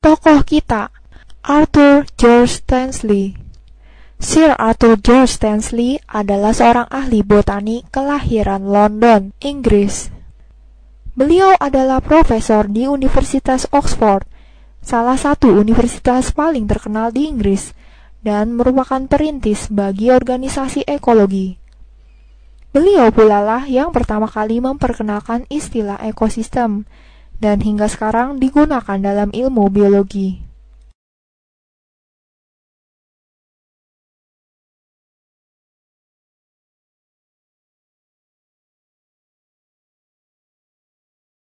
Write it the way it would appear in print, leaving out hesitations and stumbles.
Tokoh kita, Arthur George Stanley. Sir Arthur George Stanley adalah seorang ahli botani kelahiran London, Inggris. Beliau adalah profesor di Universitas Oxford, salah satu universitas paling terkenal di Inggris, dan merupakan perintis bagi organisasi ekologi. Beliau pula lah yang pertama kali memperkenalkan istilah ekosistem, dan hingga sekarang digunakan dalam ilmu biologi.